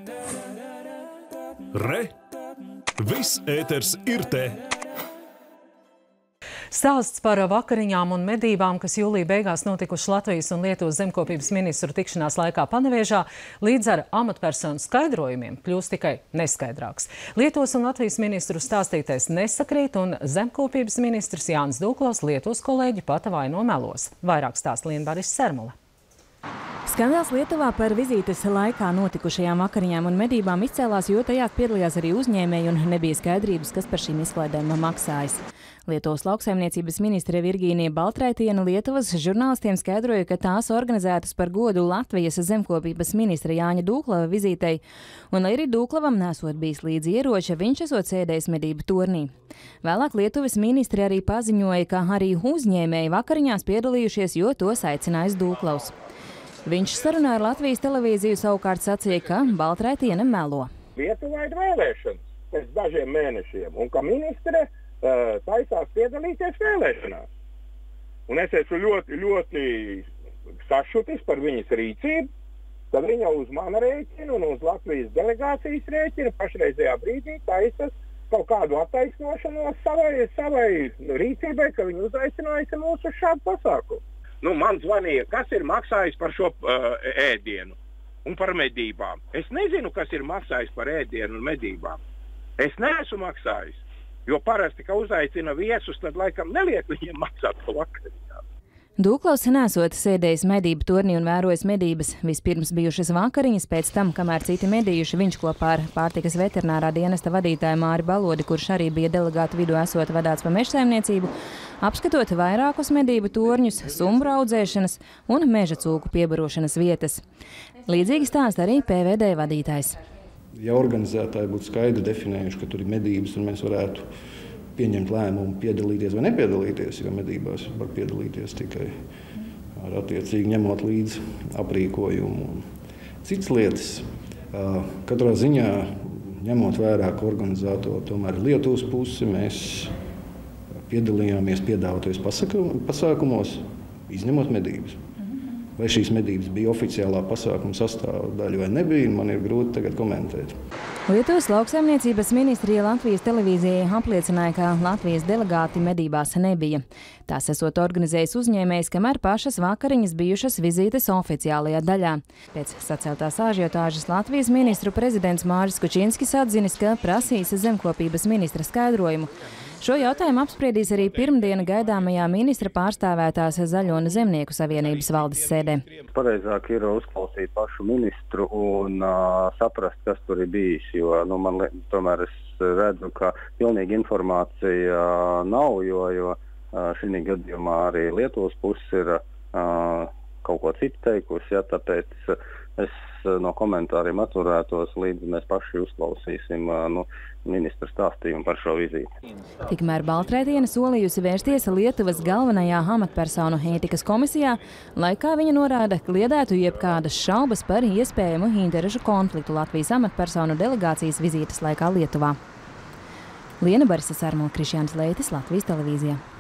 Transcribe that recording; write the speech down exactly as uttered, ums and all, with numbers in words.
Re! Viss ēters ir te! Stāsts par vakariņām un medībām, kas jūlija beigās notikuši Latvijas un Lietuvas zemkopības ministru tikšanās laikā Panevežā, līdz ar amatpersonu skaidrojumiem kļūst tikai neskaidrāks. Lietuvas un Latvijas ministru stāstītais nesakrīt, un zemkopības ministrs Jānis Dūklavs Lietuvas kolēģi pat vaino melos. Vairāk stāsta Lienbaris Sermule. Skandāls Lietuvā par vizītes laikā notikušajām vakariņām un medībām izcēlās, jo tajā piedalījās arī uzņēmēji un nebija skaidrības, kas par šīm izklaidēm maksājas. Lietuvas lauksaimniecības ministre Virgīnija Baltraitiene Lietuvas žurnālistiem skaidroja, ka tās organizētas par godu Latvijas zemkopības ministra Jāņa Dūklava vizītei, un lai arī Dūklavam nesot bijis līdzi ieroča, viņš esot sēdējis medību tornī. Vēlāk Lietuvas ministre arī paziņoja, ka arī uzņēmēji vakariņās piedalījušies, jo tos aicinājis Dūklavs. Viņš sarunā ar Latvijas televīziju savukārt sacīja, ka Baltraitiene melo. Lietuvā ir vēlēšanas pēc dažiem mēnešiem, un ka ministre uh, taisās piedalīties vēlēšanās. Un es esmu ļoti, ļoti sašutis par viņas rīcību, ka viņa uz mana rēķina un uz Latvijas delegācijas rēķina pašreizējā brīdī taisas kaut kādu attaisnošanos savai, savai rīcībai, ka viņa uzaicinājusi mūs uz šādu pasākumu. Nu, man zvanīja, kas ir maksājis par šo uh, ēdienu un par medībām. Es nezinu, kas ir maksājis par ēdienu un medībām. Es neesmu maksājis, jo parasti, ka uzaicina viesus, tad laikam neliek viņiem maksāt par vakariņām. Dūklavs nesot sēdējis medību tornī un vērojis medības. Vispirms bijušas vakariņas, pēc tam, kamēr citi medījuši, viņš kopā ar pārtikas veterinārā dienesta vadītāju Māri Balodi, kurš arī bija delegātu vidū esot vadāts pa mežsaimniecību, apskatot vairākus medību torņus, sumbru audzēšanas un meža cūku piebarošanas vietas. Līdzīgi stāsta arī P V D vadītājs. Ja organizētāji būtu skaidri definējuši, ka tur ir medības un mēs varētu pieņemt lēmumu piedalīties vai nepiedalīties, jo medībās var piedalīties tikai ar attiecīgi ņemot līdzi aprīkojumu un citas lietas. Katrā ziņā, ņemot vērā, ka organizātori tomēr Lietuvas pusi, mēs piedalījāmies piedāvātajos pasākumos, izņemot medības. Vai šīs medības bija oficiālā pasākuma sastāvdaļa vai nebija, man ir grūti tagad komentēt. Lietuvas lauksaimniecības ministrija Latvijas televīzijai apliecināja, ka Latvijas delegāti medībās nebija. Tās esot organizējis uzņēmējs, kamēr pašas vakariņas bijušas vizītes oficiālajā daļā. Pēc saceltās ažiotāžas Latvijas ministru prezidents Māris Kučinskis atzinis, ka prasīs zemkopības ministra skaidrojumu. Šo jautājumu apspriedīs arī pirmdiena gaidāmajā ministra pārstāvētās Zaļo un Zemnieku savienības valdes sēdē. Pareizāk ir uzklausīt pašu ministru un uh, saprast, kas tur ir bijis, jo nu, man tomēr es redzu, ka pilnīgi informācija uh, nav, jo, jo uh, šī gadījumā arī Lietuvas puses ir uh, kaut ko citu teikusi, ja, tāpēc es no komentāriem atturētos, līdz mēs paši uzklausīsim uh, nu, ministra stāstījumu par šo vizīti. Tikmēr Baltraitiene solījusi vērsties Lietuvas galvenajā amatpersonu ētikas komisijā, lai, kā viņa norāda, kliedētu jebkādas šaubas par iespējamu interešu konfliktu Latvijas amatpersonu delegācijas vizītes laikā Lietuvā. Lienbaris Sermule, Krišjānis Leitis, Latvijas televīzija.